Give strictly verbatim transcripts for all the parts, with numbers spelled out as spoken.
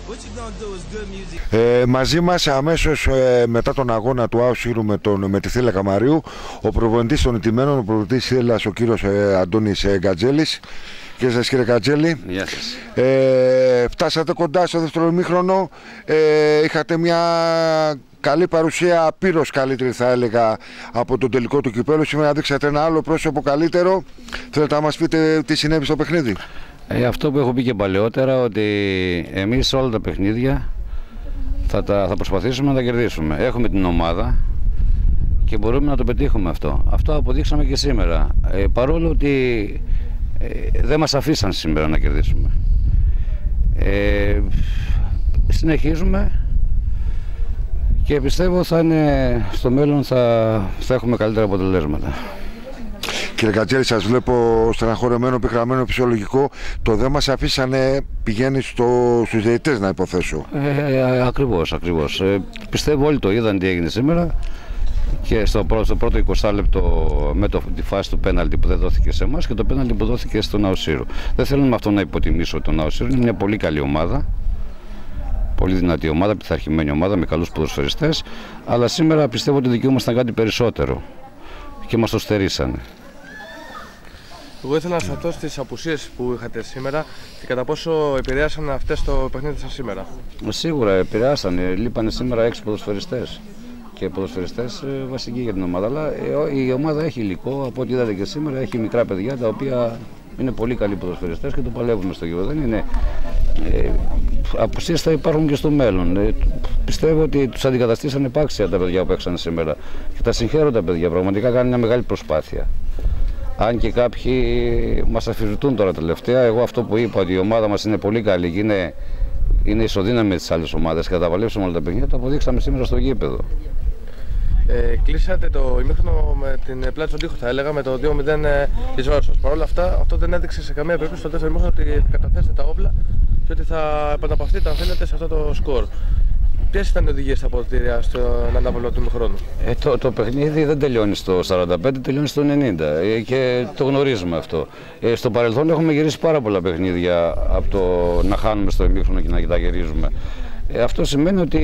Ε, μαζί μας αμέσως ε, μετά τον αγώνα του Άουσιρου με, με τη Θήλα Καμαρίου, ο προπονητής των ηττημένων, ο προπονητής Θήλας, ο κύριος ε, Αντώνης ε, Γκατζέλης. Γεια σας κύριε Γκατζέλη. Γεια σας. Ε, φτάσατε κοντά στο δεύτερο ημίχρονο, ε, είχατε μια καλή παρουσία, απείρως καλύτερη θα έλεγα από τον τελικό του κυπέλλου. Σήμερα δείξατε ένα άλλο πρόσωπο καλύτερο. Θέλετε να μας πείτε τι συνέβη στο παιχνίδι? Ε, αυτό που έχω πει και παλαιότερα, ότι εμείς όλα τα παιχνίδια θα, τα, θα προσπαθήσουμε να τα κερδίσουμε. Έχουμε την ομάδα και μπορούμε να το πετύχουμε αυτό. Αυτό αποδείξαμε και σήμερα. Ε, παρόλο ότι ε, δεν μας αφήσαν σήμερα να κερδίσουμε. Ε, συνεχίζουμε και πιστεύω θα είναι, στο μέλλον θα, θα έχουμε καλύτερα αποτελέσματα. Κύριε Γκατζέλη, σας βλέπω στεναχωρεμένο, πικραμένο, φυσιολογικό. Το δεν μας αφήσανε πηγαίνει στο, στους διαιτητές, να υποθέσω. Ε, ε, ακριβώς, ακριβώς. Ε, πιστεύω όλοι το είδαν τι έγινε σήμερα και στο πρώτο, στο πρώτο εικοστό λεπτό με το, τη φάση του πέναλτι που δεν δόθηκε σε εμάς και το πέναλτι που δόθηκε στον Άουσιρου. Δεν θέλω με αυτό να υποτιμήσω τον Άουσιρου, είναι μια πολύ καλή ομάδα. Πολύ δυνατή ομάδα, πειθαρχημένη ομάδα με καλούς ποδοσφαιριστές. Αλλά σήμερα πιστεύω ότι δικαιούμασταν κάτι περισσότερο και μας το στερήσανε. Εγώ ήθελα να σταθώ στις απουσίες που είχατε σήμερα και κατά πόσο επηρέασαν αυτές το παιχνίδι σας σήμερα. Σίγουρα επηρεάσαν. Λείπανε σήμερα έξι ποδοσφαιριστές και ποδοσφαιριστές βασικοί για την ομάδα. Αλλά η ομάδα έχει υλικό, από ό,τι είδατε και σήμερα, έχει μικρά παιδιά τα οποία είναι πολύ καλοί ποδοσφαιριστές και το παλεύουμε στο γήπεδο. Δεν είναι. Ε, απουσίες θα υπάρχουν και στο μέλλον. Ε, πιστεύω ότι τους αντικαταστήσαν επάξια τα παιδιά που παίξαν σήμερα. Και τα συγχαίρω τα παιδιά. Πραγματικά κάνουν μια μεγάλη προσπάθεια. Αν και κάποιοι μας αφιζητούν τώρα τελευταία, εγώ αυτό που είπα ότι η ομάδα μας είναι πολύ καλή και είναι, είναι ισοδύναμη με τις άλλες ομάδες και θα τα παλέψουμε όλα τα παιχνίδια, το αποδείξαμε σήμερα στο γήπεδο. Ε, κλείσατε το ημίχρονο με την πλάτη στον τοίχο, θα έλεγα, με το δύο μηδέν της βάρος σας. Παρ' όλα αυτά, αυτό δεν έδειξε σε καμία περίπτωση στο δεύτερο ημίχρονο ότι θα καταθέσετε τα όπλα και ότι θα επαναπαυθείτε, αν θέλετε, σε αυτό το σκορ. Ποιες ήταν οι οδηγίες στα αποδυτήρια στον ανάβολο του ημιχρόνου? Ε, το, το παιχνίδι δεν τελειώνει στο σαράντα πέντε, τελειώνει στο ενενήντα ε, και το γνωρίζουμε αυτό. Ε, στο παρελθόν έχουμε γυρίσει πάρα πολλά παιχνίδια από το να χάνουμε στο ημίχρονο και να τα γυρίζουμε. Ε, αυτό σημαίνει ότι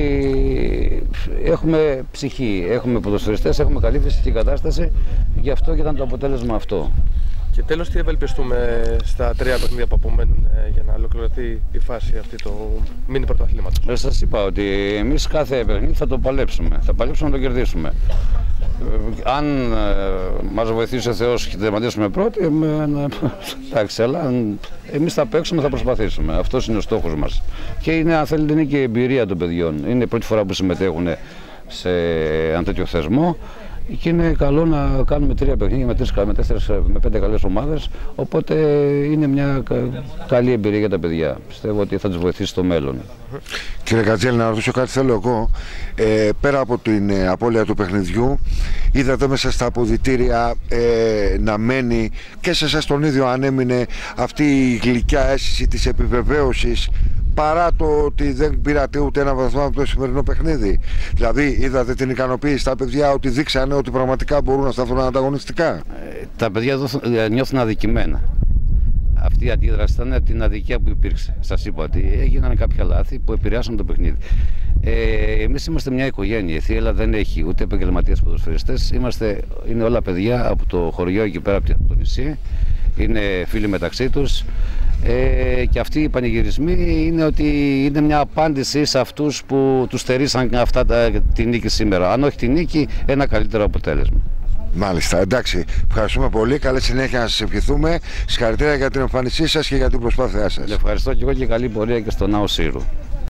έχουμε ψυχή, έχουμε ποδοσφαιριστές, έχουμε καλή φυσική κατάσταση, γι' αυτό και ήταν το αποτέλεσμα αυτό. Και τέλος, τι ευελπιστούμε στα τρία παιχνίδια που απομένουν για να ολοκληρωθεί η φάση αυτή του μίνι πρωταθλήματος? Ε, σας είπα ότι εμείς κάθε παιχνίδι θα το παλέψουμε, θα παλέψουμε να το κερδίσουμε. Ε, αν ε, μας βοηθήσει ο Θεός και τερματίσουμε πρώτοι, ε, εντάξει, αλλά εμείς θα παίξουμε, θα προσπαθήσουμε. Αυτός είναι ο στόχος μας. Και είναι, αν θέλετε, είναι και η εμπειρία των παιδιών. Είναι η πρώτη φορά που συμμετέχουν σε ένα τέτοιο θεσμό. Και είναι καλό να κάνουμε τρία παιχνίδια με, τρεις, με, τέσσερις, με πέντε καλές ομάδες, οπότε είναι μια καλή εμπειρία για τα παιδιά. Πιστεύω ότι θα τους βοηθήσει στο μέλλον. Κύριε Γκατζέλη, να ρωτήσω κάτι θέλω εγώ. Ε, πέρα από την ε, απώλεια του παιχνιδιού, είδατε μέσα στα αποδυτήρια ε, να μένει και σε εσάς τον ίδιο αν έμεινε αυτή η γλυκιά αίσθηση της επιβεβαίωσης, παρά το ότι δεν πήρατε ούτε ένα βαθμό από το σημερινό παιχνίδι? Δηλαδή, είδατε την ικανοποίηση στα παιδιά ότι δείξανε ότι πραγματικά μπορούν να σταθούν ανταγωνιστικά? Ε, τα παιδιά νιώθουν αδικημένα. Αυτή η αντίδραση ήταν από την αδικία που υπήρξε. Σας είπα ότι έγιναν κάποια λάθη που επηρεάσαν το παιχνίδι. Ε, εμείς είμαστε μια οικογένεια. Η Θήλα δεν έχει ούτε επαγγελματίες ποδοσφαιριστές. Είμαστε, είναι όλα παιδιά από το χωριό εκεί πέρα από το νησί. Είναι φίλοι μεταξύ τους. Ε, και αυτοί οι πανηγυρισμοί είναι ότι είναι μια απάντηση σε αυτούς που τους στερήσαν αυτά τα, τη νίκη σήμερα. Αν όχι τη νίκη, ένα καλύτερο αποτέλεσμα. Μάλιστα, εντάξει. Ευχαριστούμε πολύ. Καλή συνέχεια να σας ευχηθούμε. Συγχαρητήρια για την εμφάνισή σας και για την προσπάθειά σας. Ευχαριστώ και εγώ και καλή πορεία και στον Άουσιρου.